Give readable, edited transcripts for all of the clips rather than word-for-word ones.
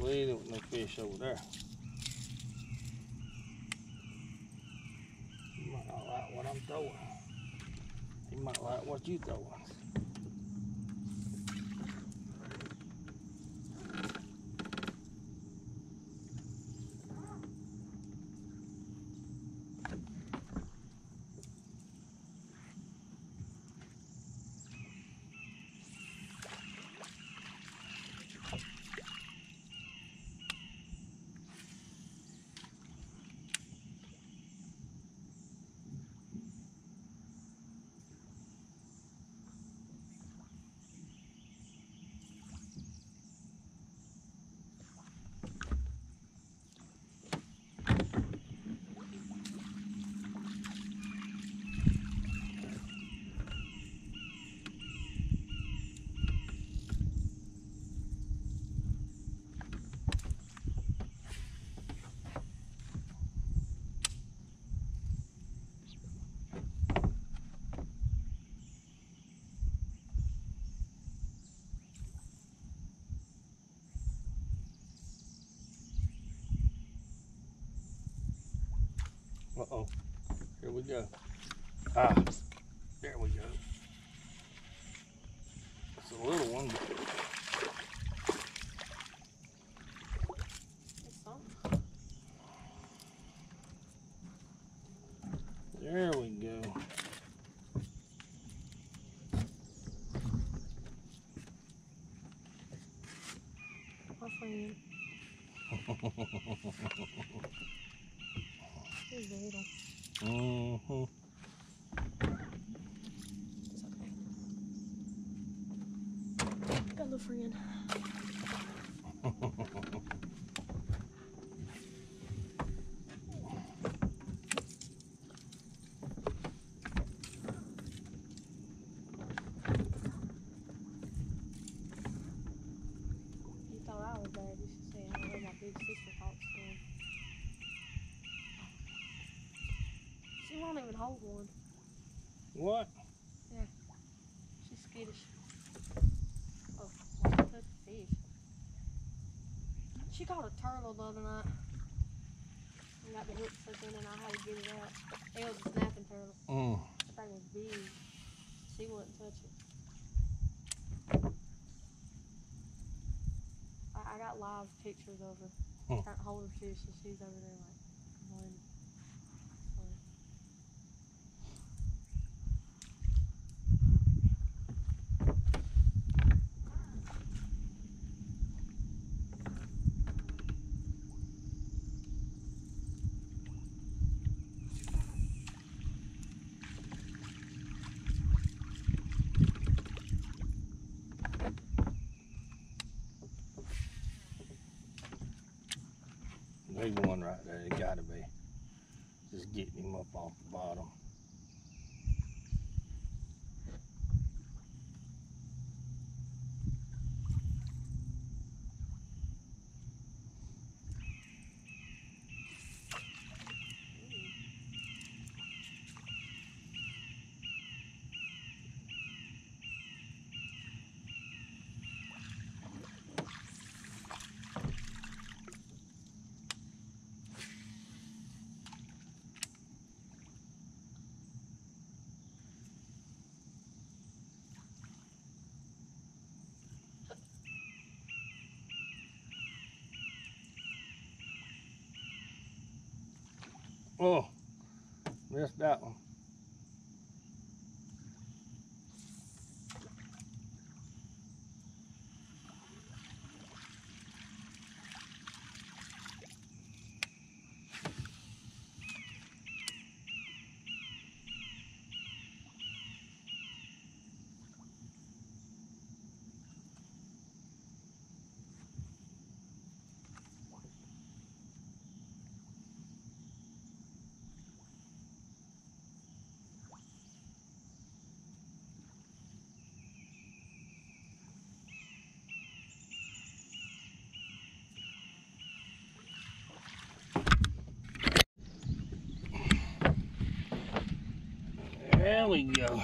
believe there was no fish over there. He might not like what I'm throwing. He might like what you throwing. Uh-oh, here we go. Ah, there we go. It's a little one, but there we go. My friend. He's little. Mm-hmm. It's okay. Got a little friend. You thought I was bad. You should say I heard my big sister talk to him. She won't even hold one. What? Yeah. She's skittish. Oh, I touched the fish. She caught a turtle the other night. I got the hook stuck in and I had to get it out. It was a snapping turtle. That thing was big. She wouldn't touch it. I got live pictures of her trying to hold her fish and she's over there like one. There's one right there. It gotta be. Just getting him up off the bottom. Oh, missed that one. There we go.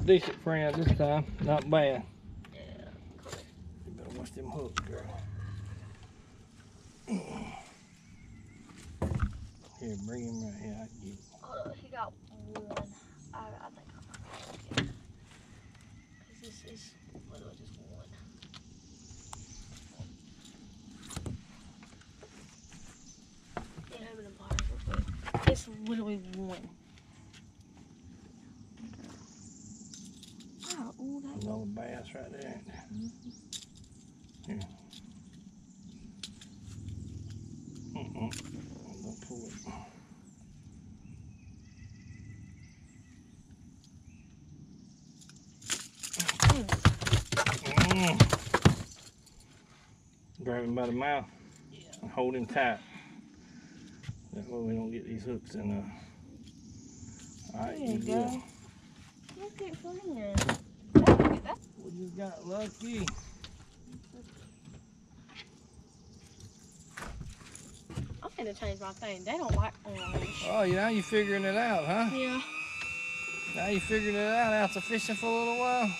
decent friend this time. Not bad. Yeah. You better watch them hooks, girl. Here, bring him right here. I can get him. Hold on, he got one. I think I'm not gonna get it. Cause this is literally just one. Yeah, open the bottom real quick. It's literally one. Oh, ooh, that Another bass right there. Here. Don't pull it. Grab him by the mouth and hold him tight. That way we don't get these hooks in there. Alright, There you good. go. Look at friend. We just got lucky. I'm finna change my thing. They don't like orange. Oh, now you figuring it out, huh? Yeah. Now you figuring it out after fishing for a little while.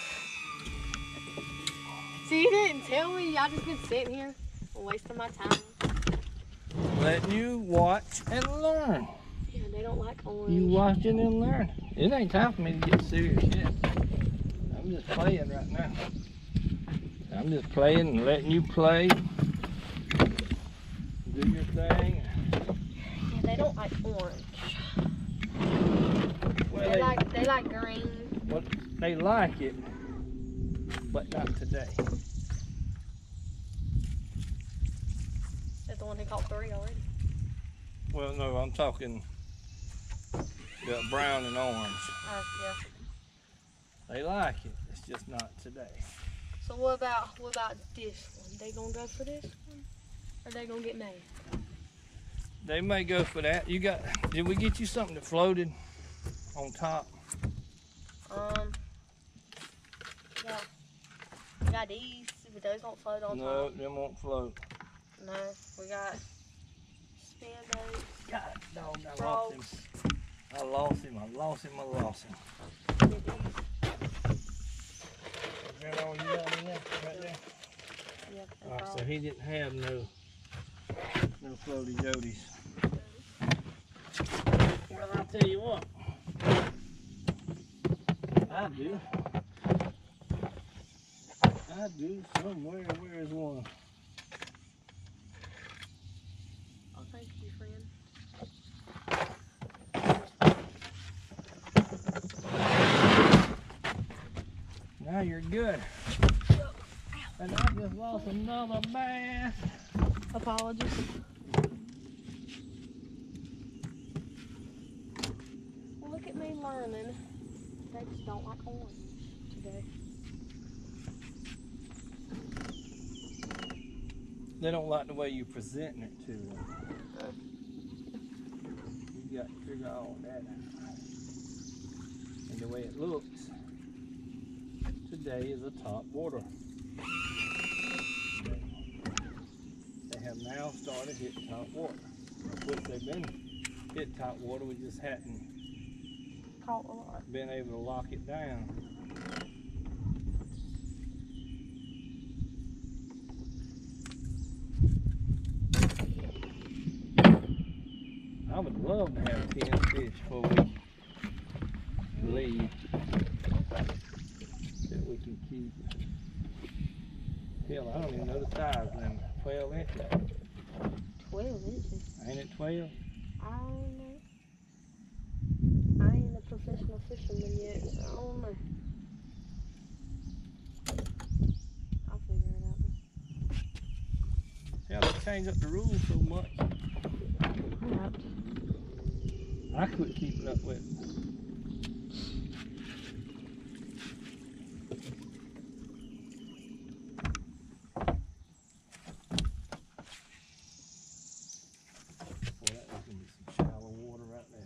See, you didn't tell me. Y'all just been sitting here wasting my time. Letting you watch and learn. Yeah, they don't like orange. You watching and learn. It ain't time for me to get serious yet. I'm just playing right now. I'm just playing and letting you play. Do your thing. Yeah, they don't like orange. Well, They like green. well, they like it, but not today. That's the one who caught 3 already. Well, no, I'm talking the brown and orange. Yeah. They like it. It's just not today. So what about this one? They gonna go for this one, or they gonna get mad? They may go for that. Did we get you something that floated on top? Yeah. We got these, but those won't float on No, top. them won't float. No, we got spin boats. God, dog, I Frogs. lost him. Get these. Is that all you got in there? Right there? Yep, and Alright, so frogs. he didn't have no floaty jodies. Well, I'll tell you what. I do somewhere. Where is one? Oh, thank you, friend. Now you're good. And I just lost another bass. Apologies. Well, look at me learning. They just don't like orange today. They don't like the way you're presenting it to them. You got to figure all that out. And the way it looks, today is a top water. They have now started hitting top water. Of course, they've been hitting top water, we just hadn't Caught a lot. been able to lock it down. I would love to have 10 fish before we leave that we can keep. Hell, I don't even know the size of them. 12 inches. 12 inches. Ain't it 12? I don't know. I ain't a professional fisherman yet, so I don't know. I'll figure it out. Hell, they changed up the rules so much. Yep. I quit keeping up with it. Boy, that was gonna be some shallow water right there.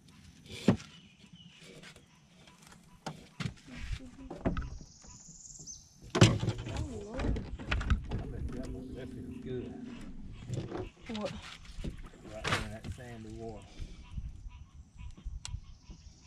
Oh, Lord. I bet that feels good. What? Right there in that sandy water.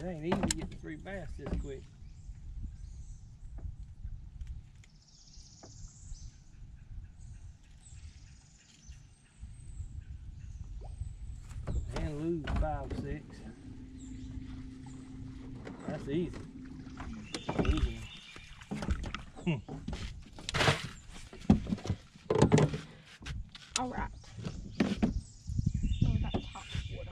ain't easy to get 3 bass this quick. And lose 5, 6. That's easy. Losing. All right. Oh, we got top water.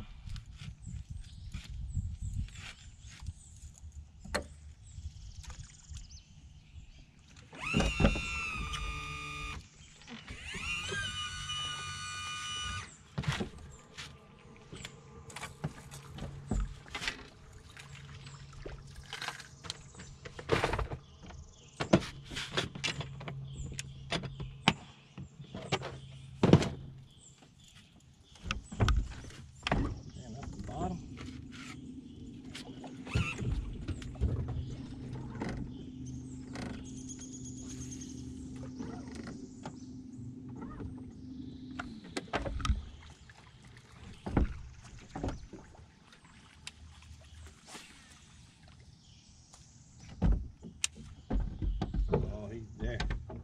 Oh, he's there.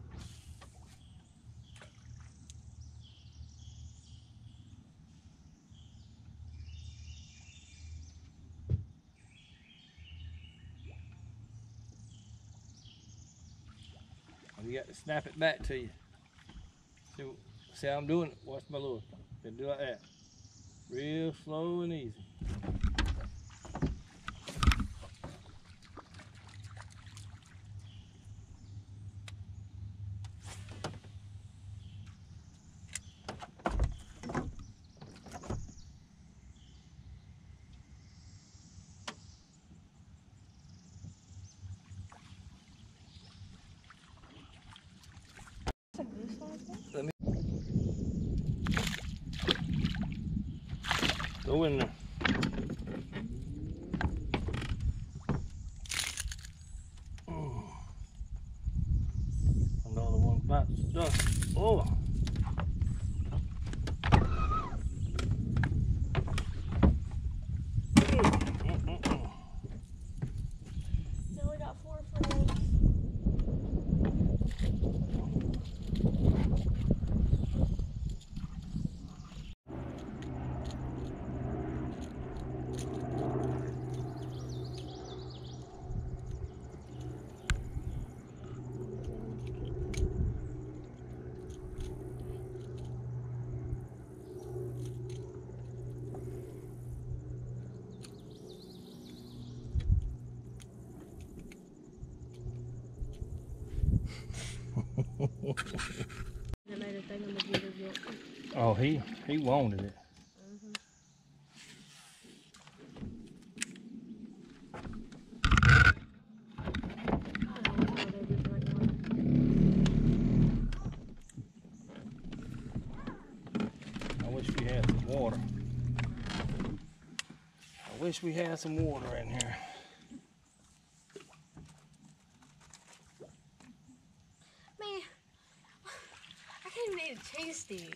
You got to snap it back to you. See how I'm doing it? Watch my lure. Then do like that. Real slow and easy. Let me go in there. Another one about stuck. Oh. Now we got 4 friends. That made a thing on the gator guilt. Oh, he wanted it. I wish we had some water. I wish we had some water in here. Man, I can't even eat a cheese stick.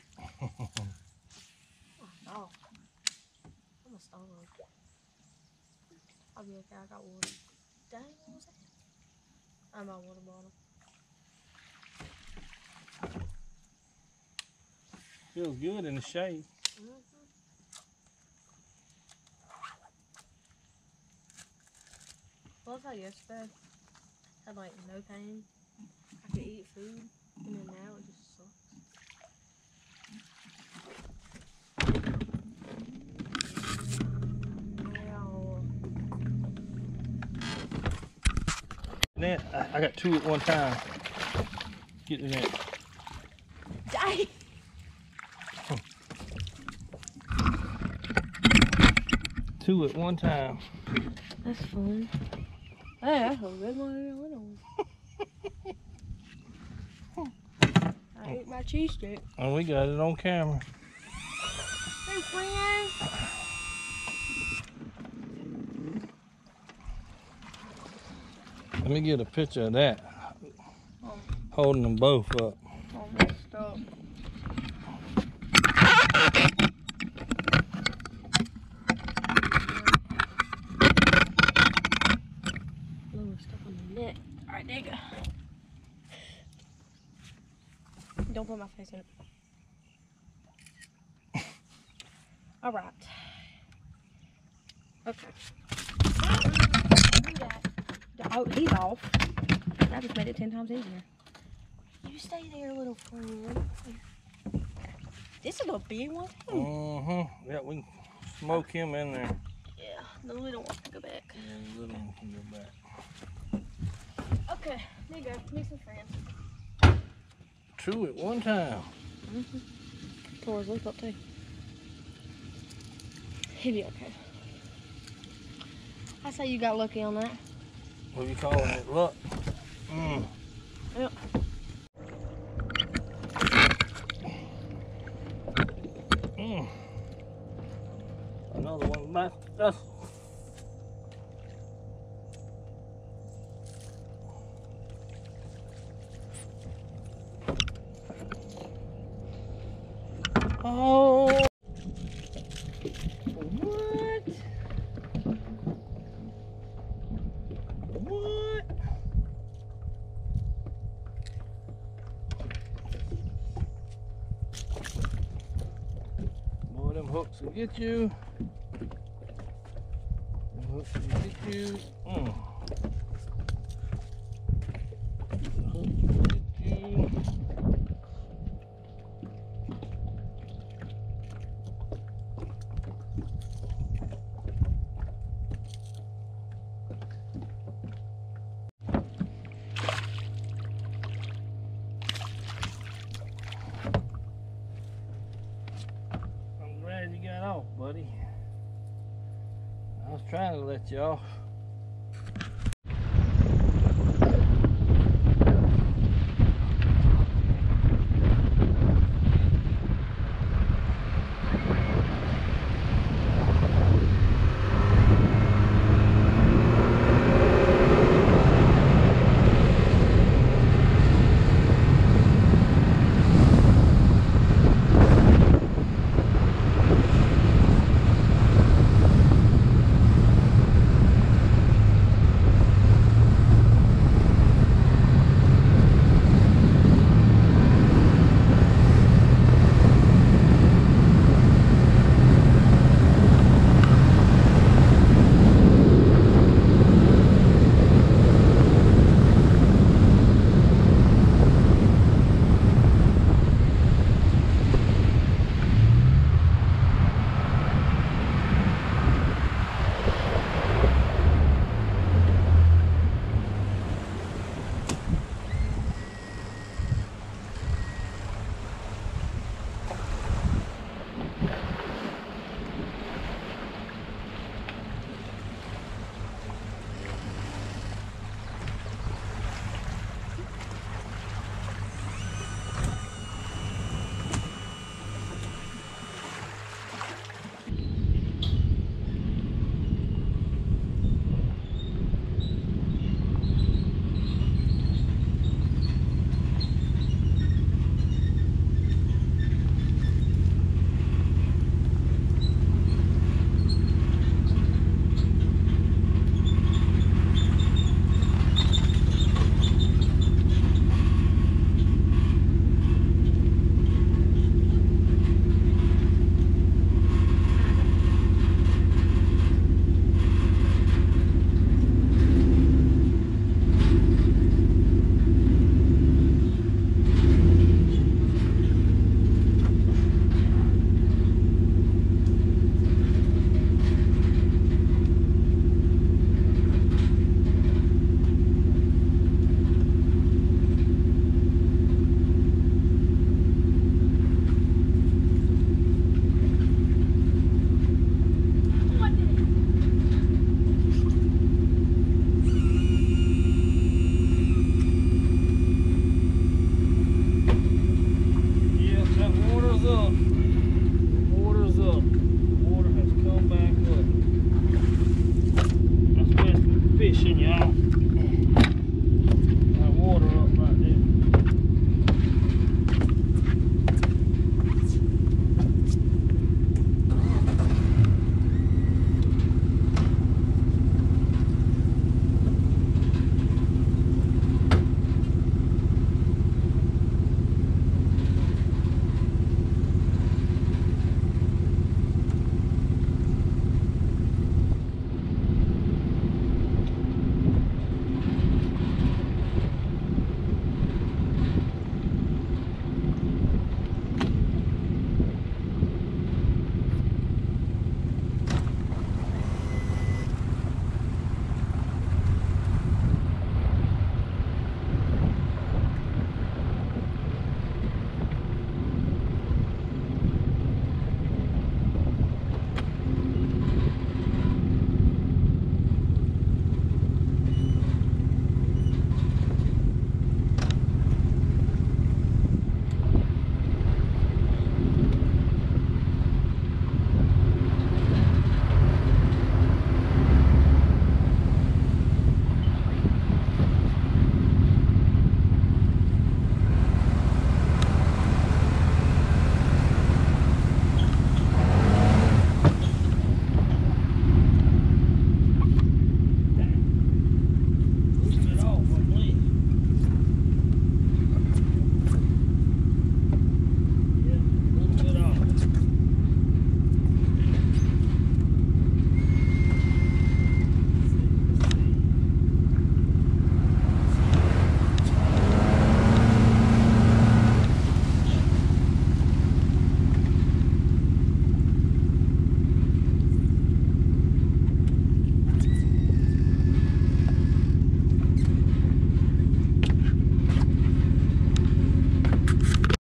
Oh, I'm a starve. I'll be okay, I got water. Dang, what was that? I'm my water bottle. Feels good in the shade. Well, I thought yesterday I had like no pain. I could eat food, and then now it just sucks. Net, I got 2 at one time. Get the net. Die! 2 at one time. That's fun. Hey, that's a good one. I ate my cheese stick. And we got it on camera. Hey, friend. Let me get a picture of that. Holding them both up. All messed up. put my face in it. All right. Okay. Oh, he's off. That just made it 10 times easier. You stay there, little friend. This is a little big one. Yeah, we can smoke him in there. Yeah, the little one can go back. Yeah, the little one can go back. Okay, there you go. Meet some friends. Two at one time. Pour his lip up too. He'll be okay. I say you got lucky on that. What are you calling it? Luck? Yep. Another one back. That's Oh. What? what? Boy, them hooks will get you. Them hooks will get you. Them hooks will get you. I'm glad you got off, buddy. I was trying to let you off.